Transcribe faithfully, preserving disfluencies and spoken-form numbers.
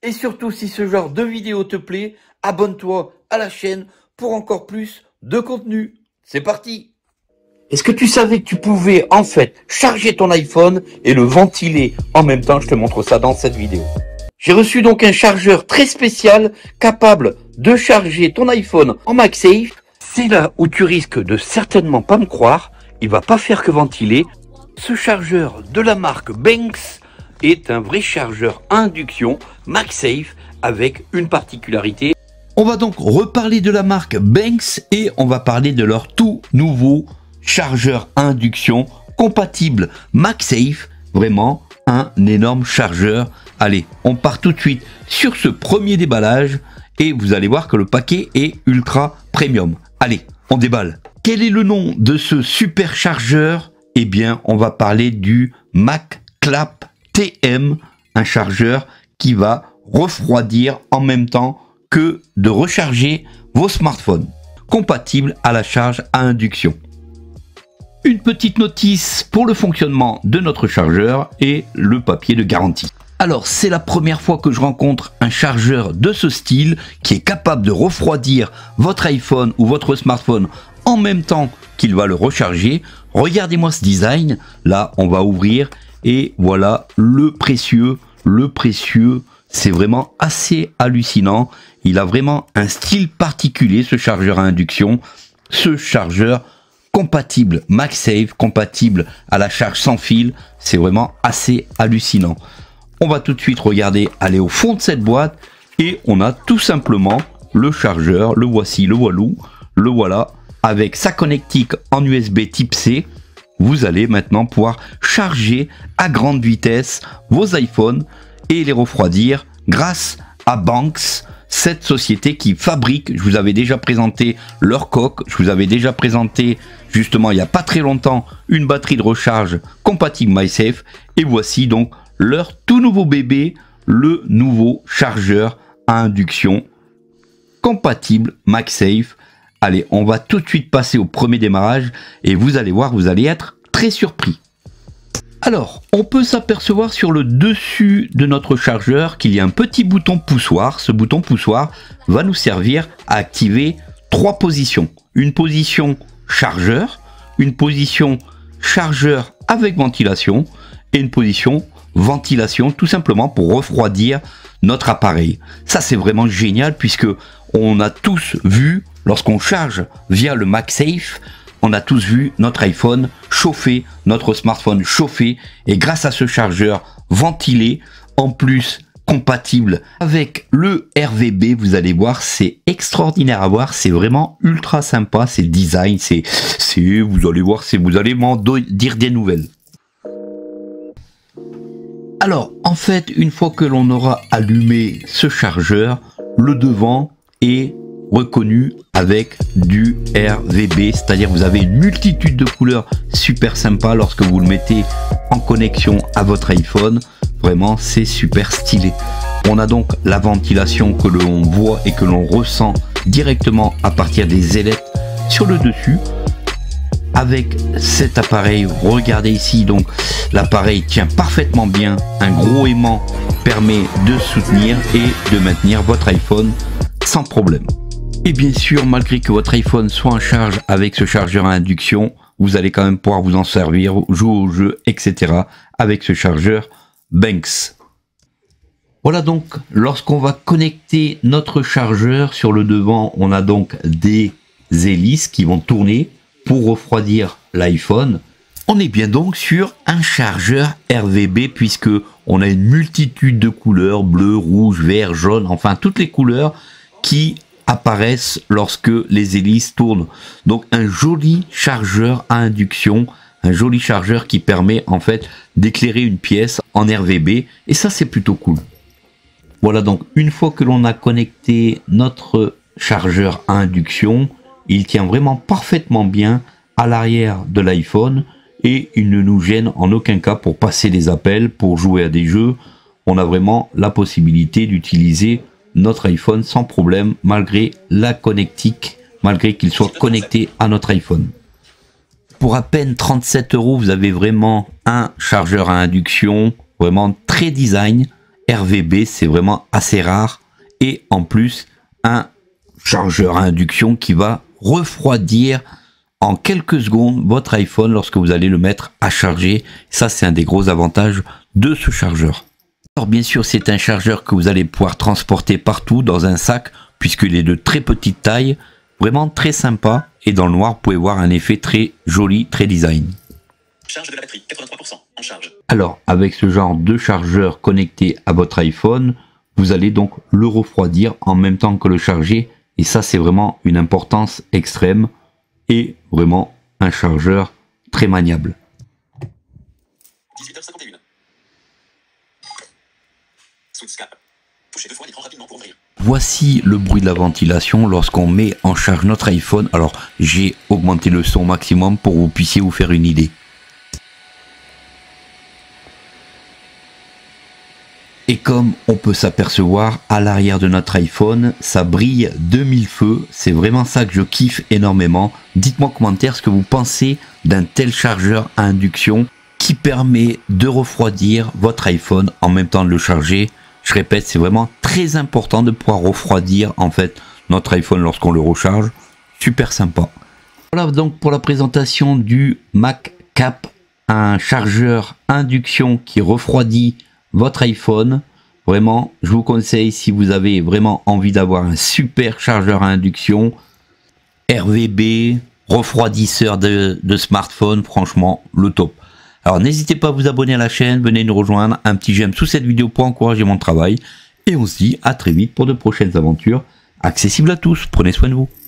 Et surtout, si ce genre de vidéo te plaît, abonne-toi à la chaîne pour encore plus de contenu. C'est parti! Est-ce que tu savais que tu pouvais en fait charger ton iPhone et le ventiler en même temps? Je te montre ça dans cette vidéo. J'ai reçu donc un chargeur très spécial capable de charger ton iPhone en MagSafe. C'est là où tu risques de certainement pas me croire. Il va pas faire que ventiler. Ce chargeur de la marque Banks est un vrai chargeur à induction MagSafe avec une particularité. On va donc reparler de la marque Banks et on va parler de leur tout nouveau chargeur à induction compatible MagSafe. Vraiment un énorme chargeur. Allez, on part tout de suite sur ce premier déballage et vous allez voir que le paquet est ultra premium. Allez, on déballe. Quel est le nom de ce super chargeur? Eh bien, on va parler du MagClap T M, un chargeur qui va refroidir en même temps que de recharger vos smartphones, compatible à la charge à induction. Une petite notice pour le fonctionnement de notre chargeur et le papier de garantie. Alors, c'est la première fois que je rencontre un chargeur de ce style qui est capable de refroidir votre iPhone ou votre smartphone en même temps qu'il va le recharger. Regardez-moi ce design. Là, on va ouvrir et voilà le précieux. Le précieux, c'est vraiment assez hallucinant. Il a vraiment un style particulier, ce chargeur à induction. Ce chargeur compatible MagSafe, compatible à la charge sans fil. C'est vraiment assez hallucinant. On va tout de suite regarder, aller au fond de cette boîte et on a tout simplement le chargeur. Le voici, le voilou, le voilà. Avec sa connectique en U S B type C, vous allez maintenant pouvoir charger à grande vitesse vos iPhones et les refroidir grâce à Banks, cette société qui fabrique, je vous avais déjà présenté leur coque, je vous avais déjà présenté justement il n'y a pas très longtemps une batterie de recharge compatible MagSafe et voici donc leur tout nouveau bébé, le nouveau chargeur à induction compatible MagSafe. Allez, on va tout de suite passer au premier démarrage et vous allez voir, vous allez être très surpris. Alors, on peut s'apercevoir sur le dessus de notre chargeur qu'il y a un petit bouton poussoir. Ce bouton poussoir va nous servir à activer trois positions. Une position chargeur, une position chargeur avec ventilation et une position ventilation, tout simplement pour refroidir notre appareil. Ça, c'est vraiment génial puisque on a tous vu, lorsqu'on charge via le MagSafe, on a tous vu notre iPhone chauffer, notre smartphone chauffer, et grâce à ce chargeur ventilé, en plus compatible avec le R V B, vous allez voir, c'est extraordinaire à voir, c'est vraiment ultra sympa, c'est le design, c'est, c'est, vous allez voir, c'est, vous allez m'en dire des nouvelles. Alors, en fait, une fois que l'on aura allumé ce chargeur, le devant est reconnu avec du R V B, c'est-à-dire vous avez une multitude de couleurs super sympa lorsque vous le mettez en connexion à votre iPhone. Vraiment, c'est super stylé. On a donc la ventilation que l'on voit et que l'on ressent directement à partir des ailettes sur le dessus. Avec cet appareil, regardez ici, donc l'appareil tient parfaitement bien, un gros aimant permet de soutenir et de maintenir votre iPhone sans problème. Et bien sûr, malgré que votre iPhone soit en charge avec ce chargeur à induction, vous allez quand même pouvoir vous en servir, jouer au jeu, et cetera avec ce chargeur Banks. Voilà donc, lorsqu'on va connecter notre chargeur sur le devant, on a donc des hélices qui vont tourner pour refroidir l'iPhone. On est bien donc sur un chargeur R V B puisque on a une multitude de couleurs, bleu, rouge, vert, jaune, enfin toutes les couleurs qui apparaissent lorsque les hélices tournent. Donc un joli chargeur à induction, un joli chargeur qui permet en fait d'éclairer une pièce en R V B et ça c'est plutôt cool. Voilà donc une fois que l'on a connecté notre chargeur à induction, il tient vraiment parfaitement bien à l'arrière de l'iPhone et il ne nous gêne en aucun cas pour passer des appels, pour jouer à des jeux. On a vraiment la possibilité d'utiliser notre iPhone sans problème malgré la connectique, malgré qu'il soit connecté à notre iPhone. Pour à peine trente-sept euros, vous avez vraiment un chargeur à induction, vraiment très design R V B, c'est vraiment assez rare. Et en plus, un chargeur à induction qui va refroidir en quelques secondes votre iPhone lorsque vous allez le mettre à charger. Ça, c'est un des gros avantages de ce chargeur. Alors bien sûr, c'est un chargeur que vous allez pouvoir transporter partout dans un sac puisqu'il est de très petite taille, vraiment très sympa. Et dans le noir, vous pouvez voir un effet très joli, très design. Charge de la batterie, quatre-vingt-trois pour cent en charge. Alors, avec ce genre de chargeur connecté à votre iPhone, vous allez donc le refroidir en même temps que le charger. Et ça, c'est vraiment une importance extrême et vraiment un chargeur très maniable. dix-huit heures cinquante et une. Switch cap. Touchez deux fois l'écran rapidement pour ouvrir. Voici le bruit de la ventilation lorsqu'on met en charge notre iPhone. Alors, j'ai augmenté le son au maximum pour que vous puissiez vous faire une idée. Et comme on peut s'apercevoir à l'arrière de notre iPhone, ça brille de mille feux. C'est vraiment ça que je kiffe énormément. Dites-moi en commentaire ce que vous pensez d'un tel chargeur à induction qui permet de refroidir votre iPhone en même temps de le charger. Je répète, c'est vraiment très important de pouvoir refroidir en fait notre iPhone lorsqu'on le recharge. Super sympa. Voilà donc pour la présentation du MacCap, un chargeur induction qui refroidit votre iPhone. Vraiment, je vous conseille, si vous avez vraiment envie d'avoir un super chargeur à induction, R V B, refroidisseur de, de smartphone, franchement, le top. Alors n'hésitez pas à vous abonner à la chaîne, venez nous rejoindre, un petit j'aime sous cette vidéo pour encourager mon travail. Et on se dit à très vite pour de prochaines aventures accessibles à tous. Prenez soin de vous.